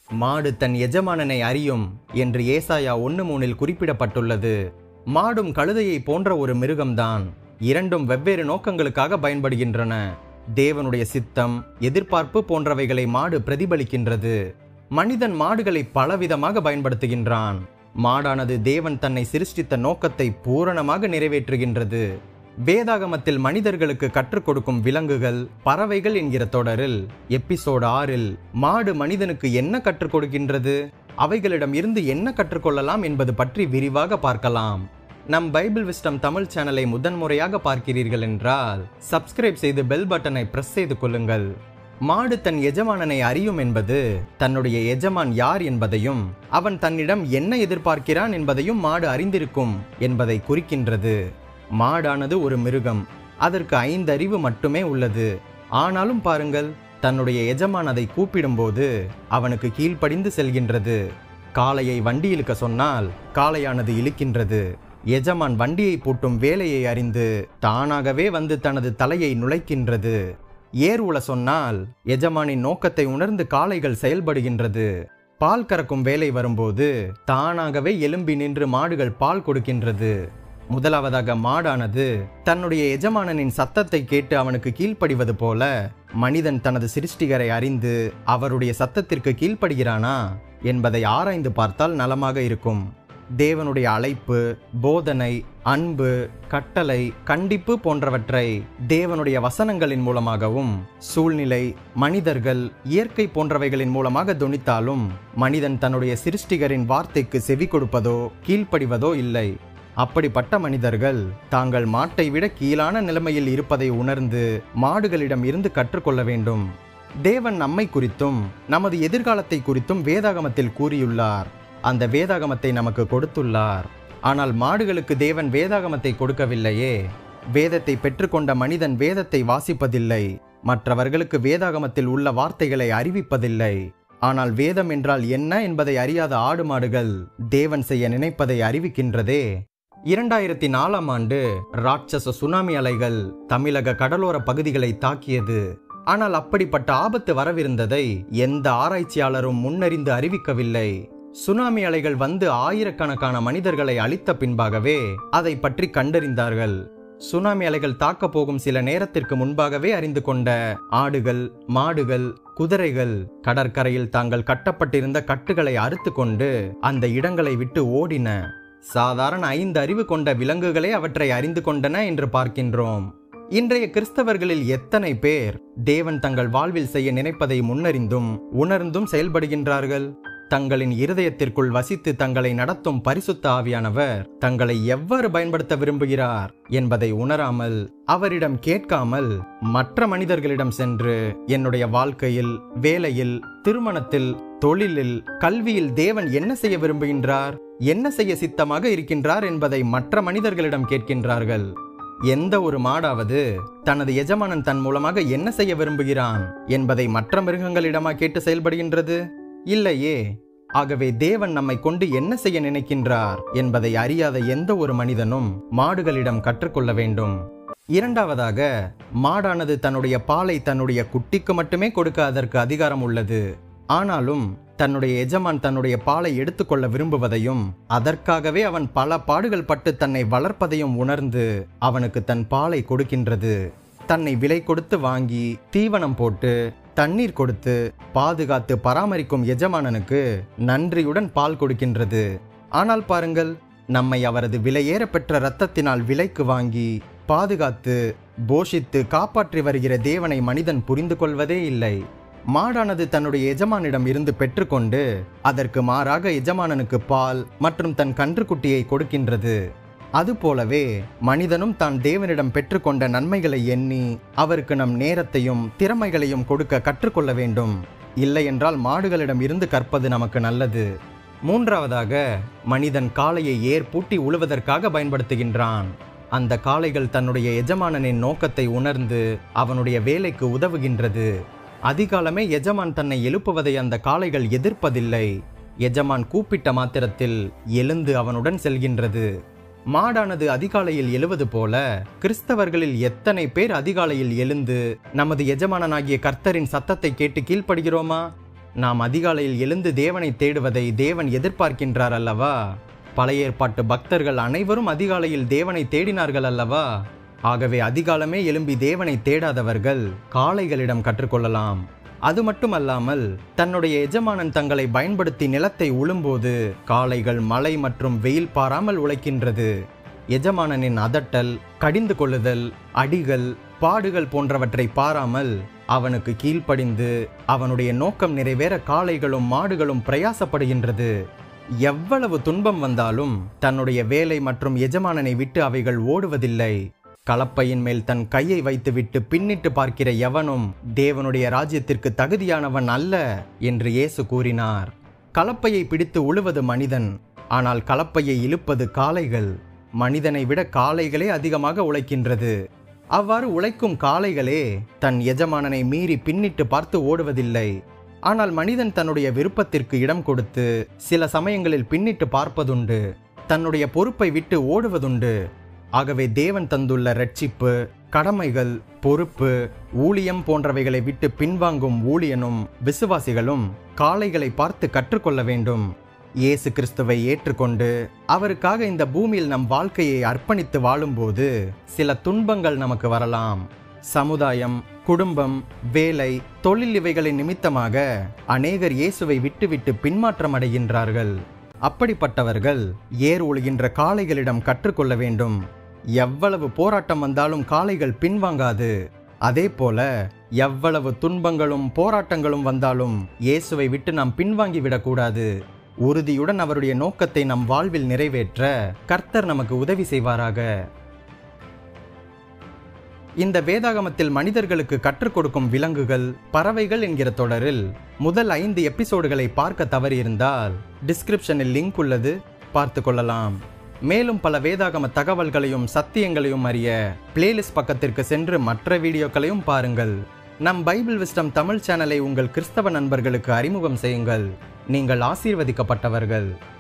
மாடு தன் எஜமானனை அறியும் என்று ஏசாயா 1:3 குறிப்பிடப்பட்டுள்ளது. மாடும் கழுதையை போன்ற ஒரு மிருகம்தான். இரண்டும் வெவ்வேறு நோக்கங்களுக்காக பயன்படுகின்றன. தேவனுடைய சித்தம், எதிர்பார்ப்பு போன்றவைகளை மாடு பிரதிபலிக்கின்றது. மனிதன் மாடுகளை பலவிதமாக பயன்படுத்துகின்றான். மாடானது தேவன் தன்னை சிருஷ்டித்த நோக்கத்தை பூரணமாக நிறைவேற்றுகின்றது. வேதாகமத்தில் மனிதர்களுக்கு கற்றுக் கொடுக்கும் விலங்குகள், பறவைகள் என்கிற தொடரில் எபிசோட் 6 மாடு மனிதனுக்கு என்ன கற்றுக் கொடுக்கின்றது, அவைகளிடம் இருந்து என்ன கற்றுக்கொள்ளலாம் என்பது பற்றி விரிவாக பார்க்கலாம். நம் பைபிள் விஸ்டம் தமிழ் சேனலை முதன்முறையாக பார்க்கிறீர்கள் என்றால் சப்ஸ்கிரைப் செய்து பெல் பட்டனை பிரஸ் செய்து கொள்ளுங்கள். மாடு தன் எஜமானனை அறியும் என்பது தன்னுடைய எஜமான் யார் என்பதையும் அவன் தன்னிடம் என்ன எதிர்பார்க்கிறான் என்பதையும் மாடு அறிந்திருக்கும் என்பதை குறிக்கின்றது. மாடானது ஒரு மிருகம். அதற்கு 5 அறிவு மட்டுமே உள்ளது. ஆனாலும் பாருங்கள், தன்னுடைய எஜமான் அதை கூப்பிடும்போது அவனுக்கு கீழ்ப்படிந்து செல்கின்றது. காளையை வண்டி இழுக்க சொன்னால் காளையானது இழுக்கின்றது. எஜமான் வண்டியை பூட்டும் வேலையை அறிந்து தானாகவே வந்து தனது தலையை நுழைக்கின்றது. ஏர் உழ சொன்னால் எஜமானின் நோக்கத்தை உணர்ந்து காளைகள் செயல்படுகின்றது. பால் கறக்கும் வேலை வரும்போது தானாகவே எழும்பி நின்று மாடுகள் பால் கொடுக்கின்றது. முதலாவதாக மாடானது தன்னுடைய எஜமானனின் சத்தத்தை கேட்டு அவனுக்கு கீழ்ப்படிவது போல மனிதன் தனது சிருஷ்டிகரை அறிந்து அவருடைய சத்தத்திற்கு கீழ்ப்படுகிறானா என்பதை ஆராய்ந்து பார்த்தால் நலமாக இருக்கும். தேவனுடைய அழைப்பு, போதனை, அன்பு, கட்டளை, கண்டிப்பு போன்றவற்றை தேவனுடைய வசனங்களின் மூலமாகவும் சூழ்நிலை, மனிதர்கள், இயற்கை போன்றவைகளின் மூலமாக தொனித்தாலும் மனிதன் தன்னுடைய சிருஷ்டிகரின் வார்த்தைக்கு செவி கொடுப்பதோ கீழ்ப்படிவதோ இல்லை. அப்படிப்பட்ட மனிதர்கள் தாங்கள் மாட்டை விட கீழான நிலைமையில் இருப்பதை உணர்ந்து மாடுகளிடம் இருந்து கற்றுக்கொள்ள வேண்டும். தேவன் நம்மை குறித்தும் நமது எதிர்காலத்தை குறித்தும் வேதாகமத்தில் கூறியுள்ளார். அந்த வேதாகமத்தை நமக்கு கொடுத்துள்ளார். ஆனால் மாடுகளுக்கு தேவன் வேதாகமத்தை கொடுக்கவில்லையே. வேதத்தை பெற்றுக்கொண்ட மனிதன் வேதத்தை வாசிப்பதில்லை. மற்றவர்களுக்கு வேதாகமத்தில் உள்ள வார்த்தைகளை அறிவிப்பதில்லை. ஆனால் வேதம் என்றால் என்ன என்பதை அறியாத ஆடு மாடுகள் தேவன் செய்ய நினைப்பதை அறிவிக்கின்றதே. 2004ஆம் ஆண்டு ராட்சச சுனாமி அலைகள் தமிழக கடலோர பகுதிகளை தாக்கியது. ஆனால் அப்படிப்பட்ட ஆபத்து வரவிருந்ததை எந்த ஆராய்ச்சியாளரும் முன்னறிந்து அறிவிக்கவில்லை. சுனாமி அலைகள் வந்து ஆயிரக்கணக்கான மனிதர்களை அழித்த பின்பாகவே அதை பற்றி கண்டறிந்தார்கள். சுனாமி அலைகள் தாக்க போகும் சில நேரத்திற்கு முன்பாகவே அறிந்து கொண்ட ஆடுகள், மாடுகள், குதிரைகள் கடற்கரையில் தாங்கள் கட்டப்பட்டிருந்த கட்டுகளை அறுத்து கொண்டு அந்த இடங்களை விட்டு ஓடின. சாதாரண 5 அறிவு கொண்ட விலங்குகளே அவற்றை அறிந்து கொண்டன என்று பார்க்கின்றோம். இன்றைய கிறிஸ்தவர்களில் எத்தனை பேர் தேவன் தங்கள் வாழ்வில் செய்ய நினைப்பதை முன்னறிந்தும் உணர்ந்தும் செயல்படுகின்றார்கள்? தங்களின் இருதயத்திற்குள் வசித்து தங்களை நடத்தும் பரிசுத்த ஆவியானவர் தங்களை எவ்வாறு பயன்படுத்த விரும்புகிறார் என்பதை உணராமல், அவரிடம் கேட்காமல் மற்ற மனிதர்களிடம் சென்று என்னுடைய வாழ்க்கையில், வேலையில், திருமணத்தில், தொழிலில், கல்வியில் தேவன் என்ன செய்ய விரும்புகின்றார், என்ன செய்ய சித்தமாக இருக்கின்றார் என்பதை மற்ற மனிதர்களிடம் கேட்கின்றார்கள். எந்த ஒரு மாடாவது தனது எஜமானன் தன் மூலமாக என்ன செய்ய விரும்புகிறான் என்பதை மற்ற மிருகங்களிடமா கேட்டு செயல்படுகின்றது? இல்லையே. ஆகவே தேவன் நம்மை கொண்டு என்ன செய்ய நினைக்கின்றார் என்பதை அறியாத எந்த ஒரு மனிதனும் மாடுகளிடம் கற்றுக்கொள்ள வேண்டும். இரண்டாவதாக, மாடானது தன்னுடைய பாலை தன்னுடைய குட்டிக்கு மட்டுமே கொடுக்க அதற்கு அதிகாரம் உள்ளது. ஆனாலும் தன்னுடைய எஜமான் தன்னுடைய பாலை எடுத்துக்கொள்ள விரும்புவதையும் அதற்காகவே அவன் பல பாடுகள் பட்டு தன்னை வளர்ப்பதையும் உணர்ந்து அவனுக்கு தன் பாலை கொடுக்கின்றது. தன்னை விலை கொடுத்து வாங்கி தீவனம் போட்டு தண்ணீர் கொடுத்து பாதுகாத்து பராமரிக்கும் எஜமானனுக்கு நன்றியுடன் பால் கொடுக்கின்றது. ஆனால் பாருங்கள், நம்மை அவரது விலையேற பெற்ற இரத்தத்தினால் விலைக்கு வாங்கி பாதுகாத்து போஷித்து காப்பாற்றி வருகிற தேவனை மனிதன் புரிந்து கொள்வதே இல்லை. மாடானது தன்னுடைய எஜமானிடம் இருந்து பெற்றுக்கொண்டு அதற்கு மாறாக எஜமானனுக்கு பால் மற்றும் தன் கன்றுக்குட்டியை கொடுக்கின்றது. அதுபோலவே மனிதனும் தான் தேவனிடம் பெற்றுக்கொண்ட நன்மைகளை எண்ணி அவருக்கு நம் நேரத்தையும் திறமைகளையும் கொடுக்க கற்றுக்கொள்ள வேண்டும். இல்லை என்றால் மாடுகளிடம் இருந்து கற்பது நமக்கு நல்லது. மூன்றாவதாக, மனிதன் காளையை ஏர் பூட்டி உழுவதற்காக பயன்படுத்துகின்றான். அந்த காளைகள் தன்னுடைய எஜமானனின் நோக்கத்தை உணர்ந்து அவனுடைய வேலைக்கு உதவுகின்றது. அதிகாலமே எஜமான் தன்னை எழுப்புவதை அந்த காளைகள் எதிர்ப்பதில்லை. எஜமான் கூப்பிட்ட மாத்திரத்தில் எழுந்து அவனுடன் செல்கின்றது. மாடானது அதிகாலையில் எழுவது போல கிறிஸ்தவர்களில் எத்தனை பேர் அதிகாலையில் எழுந்து நமது எஜமானனாகிய கர்த்தரின் சத்தத்தை கேட்டு கீழ்ப்படுகிறோமா? நாம் அதிகாலையில் எழுந்து தேவனை தேடுவதை தேவன் எதிர்பார்க்கின்றார் அல்லவா? பழைய ஏற்பாட்டு பக்தர்கள் அனைவரும் அதிகாலையில் தேவனை தேடினார்கள் அல்லவா? ஆகவே அதிகாலமே எழும்பி தேவனை தேடாதவர்கள் காளைகளிடம் கற்றுக்கொள்ளலாம். அது மட்டுமல்லாமல் தன்னுடைய எஜமானன் தங்களை பயன்படுத்தி நிலத்தை உழும்போது காளைகள் மழை மற்றும் வெயில் பாராமல் உழைக்கின்றது. எஜமானனின் அதட்டல், கடிந்து கொள்ளுதல், அடிகள், பாடுகள் போன்றவற்றை பாராமல் அவனுக்கு கீழ்ப்படிந்து அவனுடைய நோக்கம் நிறைவேற காளைகளும் மாடுகளும் பிரயாசப்படுகின்றது. எவ்வளவு துன்பம் வந்தாலும் தன்னுடைய வேலை மற்றும் எஜமானனை விட்டு அவைகள் ஓடுவதில்லை. கலப்பையின் மேல் தன் கையை வைத்துவிட்டு பின்னிட்டு பார்க்கிற எவனும் தேவனுடைய ராஜ்யத்திற்கு தகுதியானவன் அல்ல என்று இயேசு கூறினார். கலப்பையை பிடித்து உழுவது மனிதன், ஆனால் கலப்பையை இழுப்பது காளைகள். மனிதனை விட காளைகளே அதிகமாக உழைக்கின்றது. அவ்வாறு உழைக்கும் காளைகளே தன் எஜமானனை மீறி பின்னிட்டு பார்த்து ஓடுவதில்லை. ஆனால் மனிதன் தன்னுடைய விருப்பத்திற்கு இடம் கொடுத்து சில சமயங்களில் பின்னிட்டு பார்ப்பதுண்டு, தன்னுடைய பொறுப்பை விட்டு ஓடுவதுண்டு. ஆகவே தேவன் தந்துள்ள இரட்சிப்பு, கடமைகள், பொறுப்பு, ஊழியம் போன்றவைகளை விட்டு பின்வாங்கும் ஊழியனும் விசுவாசிகளும் காளைகளை பார்த்து கற்றுக்கொள்ள வேண்டும். இயேசு கிறிஸ்துவை ஏற்றுக்கொண்டு அவருக்காக இந்த பூமியில் நம் வாழ்க்கையை அர்ப்பணித்து வாழும்போது சில துன்பங்கள் நமக்கு வரலாம். சமுதாயம், குடும்பம், வேலை, தொழில் இவைகளின் நிமித்தமாக அநேகர் இயேசுவை விட்டுவிட்டு பின்மாற்றம் அடைகின்றார்கள். அப்படிப்பட்டவர்கள் ஏர் உழுகின்ற காளைகளிடம் கற்றுக்கொள்ள வேண்டும். எவ்வளவு போராட்டம் வந்தாலும் காளைகள் பின்வாங்காது. அதே போல எவ்வளவு துன்பங்களும் போராட்டங்களும் வந்தாலும் இயேசுவை விட்டு நாம் பின்வாங்கி விடக்கூடாது. உறுதியுடன் அவருடைய நோக்கத்தை நம் வாழ்வில் நிறைவேற்ற கர்த்தர் நமக்கு உதவி செய்வாராக. இந்த வேதாகமத்தில் மனிதர்களுக்கு கற்றுக் கொடுக்கும் விலங்குகள், பறவைகள் என்கிற தொடரில் முதல் 5 எபிசோடுகளை பார்க்க தவறியிருந்தால் டிஸ்கிரிப்ஷனில் லிங்க் உள்ளது, பார்த்து கொள்ளலாம். மேலும் பல வேதாகம தகவல்களையும் சத்தியங்களையும் அறிய பிளேலிஸ்ட் பக்கத்திற்கு சென்று மற்ற வீடியோக்களையும் பாருங்கள். நம் பைபிள் விஸ்டம் தமிழ் சேனலை உங்கள் கிறிஸ்தவ நண்பர்களுக்கு அறிமுகம் செய்யுங்கள். நீங்கள் ஆசீர்வதிக்கப்பட்டவர்கள்.